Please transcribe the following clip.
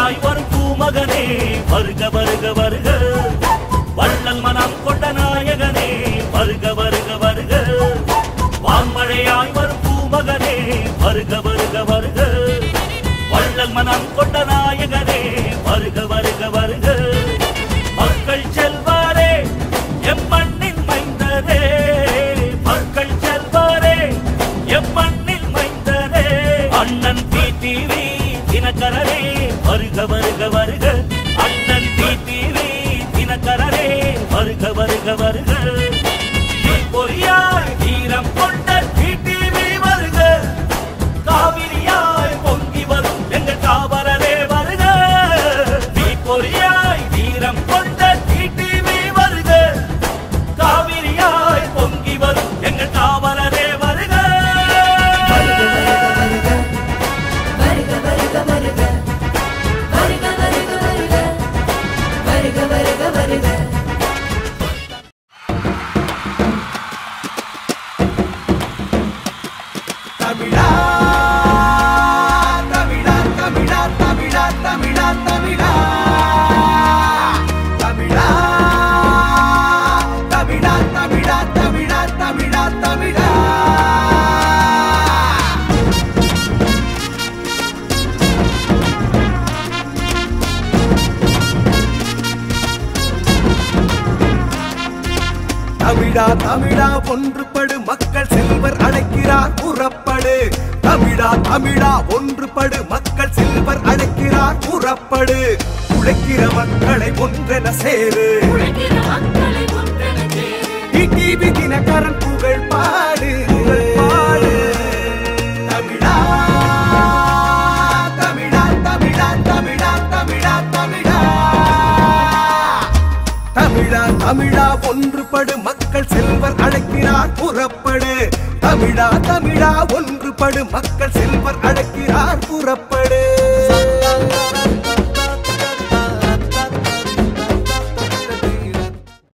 வான்மழையாய் வரும் பூமகனே வருக வருக வருக வள்ளல் மனம் கொண்ட நாயகனே வருக வருக வருக வான்மழையாய் வரும் பூமகனே வருக வருக வருக வள்ளல் மனம் கொண்ட நாயகனே வருக வருக வருக மக்கள் செல்வாரே எம் மண்ணின் மைந்தரே மக்கள் செல்வாரே எம் மண்ணில் மைந்தரே அண்ணன் டிடிவி தினகரனே வருக வருக வருக அண்ணன் டிடிவி தினகரனே வருக வருக வருக பொறியாய் வீரம் கொண்ட டிடிவி வருக காவிரியாய் பொங்கி வரும் எங்கள் காவலரே வருக பொறியாய் வீரம் கொண்ட டிடிவி வருக காவிரியாய் பொங்கி வரும் எங்கள் காவலரே வருக தமிழா தமிழா தமிழா தமிழா தமிழா தமிழா தமிழா தமிழா தமிழா தமிழா தமிழா தமிழா தமிழா தமிழா ஒன்றுபடு மக்கள் செல்வர் அழைக்கிறார் புறப்படு தமிழா தமிழா ஒன்றுபடு மக்கள் செல்வர் அழைக்கிறார் புறப்படு உழைக்கிற மக்களை ஒன்றென சேரு டிடிவி தினகரன் புகழ் பாடு பாடு தமிழா தமிழா தமிழா தமிழா தமிழா தமிழா தமிழா தமிழா ஒன்றுபடு மக்கள் செல்வர் அழைக்கிறார் புறப்படு தமிழா தமிழா ஒன்றுபடு மக்கள் செல்வர் அழைக்கிறார் புறப்படு